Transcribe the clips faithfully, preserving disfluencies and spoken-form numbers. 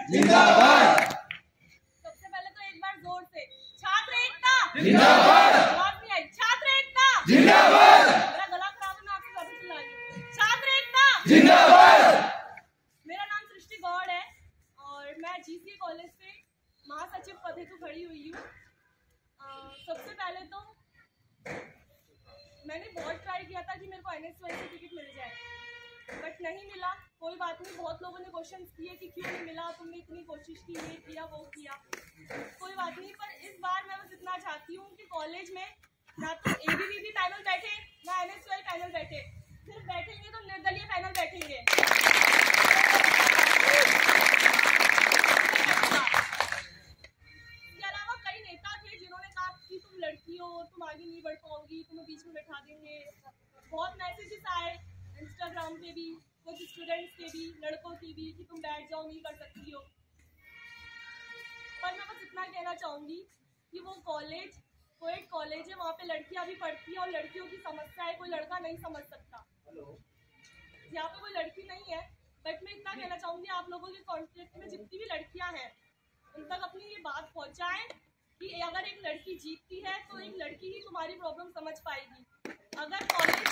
जिंदाबाद। सबसे पहले तो एक बार जोर से छात्र एकता जिंदाबाद। आवाज नहीं आई। छात्र एकता जिंदाबाद। मेरा गला खराब है, मैं आपसे ज्यादा चिल्ला रही हूँ। छात्र एकता जिंदाबाद। मेरा नाम सृष्टि गौड़ है और मैं जीसीए कॉलेज से महासचिव पद हेतु खड़ी हुई हूँ। सबसे पहले तो मैंने बहुत ट्राई किया था कि मेरे को एनएसयूआई से टिकट मिल जाए, बट नहीं मिला। कोई बात नहीं, बहुत लोगों ने क्वेश्चंस किए कि क्यों नहीं मिला, तुमने इतनी कोशिश की, ये किया वो किया, कोई बात नहीं। पर इस बार मैं बस इतना चाहती हूँ कि कॉलेज में ना तो एबीवीपी पैनल बैठे ना एनएसयूआई पैनल बैठे, सिर्फ बैठेंगे तो निर्दलीय पैनल बैठेंगे। इसके अलावा कई नेता थे जिन्होंने कहा कि तुम लड़की हो, तुम आगे नहीं बढ़ पाओगी, तुम्हें बीच में बैठा देंगे। बहुत मैसेजेस आए इंस्टाग्राम पे भी, कुछ स्टूडेंट्स के भी, लड़कों की भी, कि तुम बैठ जाओ, नहीं कर सकती हो। पर मैं बस इतना कहना चाहूँगी कि वो कॉलेज कोएड कॉलेज है, वहाँ पे लड़कियाँ भी पढ़ती हैं और लड़कियों की समस्या है कोई लड़का नहीं समझ सकता। यहाँ पे कोई लड़की नहीं है, बट मैं इतना कहना चाहूँगी आप लोगों के कॉन्टेक्ट में जितनी भी लड़कियाँ हैं उन तक अपनी ये बात पहुँचाएं कि अगर एक लड़की जीतती है तो एक लड़की ही तुम्हारी प्रॉब्लम समझ पाएगी। अगर कॉलेज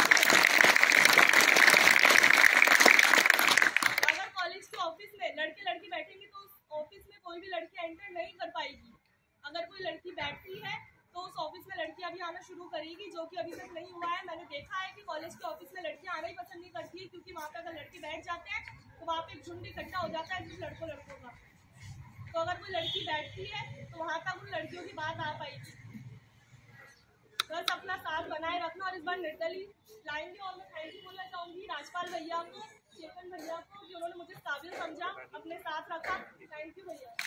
अगर कॉलेज के ऑफिस में लड़के लड़की बैठेंगे तो उस ऑफिस में कोई भी लड़की एंटर नहीं कर पाएगी। अगर कोई लड़की बैठती है तो उस ऑफिस में लड़कियां भी आना शुरू करेगी, जो कि अभी तक नहीं हुआ है। मैंने देखा है कि कॉलेज के ऑफिस में लड़कियां आना ही पसंद नहीं करती है, क्योंकि वहाँ पे अगर लड़के बैठ जाते हैं तो वहाँ पे एक झुंड इकट्ठा हो जाता है जिस लड़कों लड़कों का। तो अगर कोई लड़की बैठती है तो वहाँ तक उन लड़कियों की बात आ पाएगी। बस अपना साथ बनाए रखना और इस बार निर्दलीय लाएंगे। और मैं थैंक यू बोलना चाहूँगी राजपाल भैया को, चेतन भैया को, जिन्होंने मुझे काबिल समझा, अपने साथ रखा। थैंक यू भैया।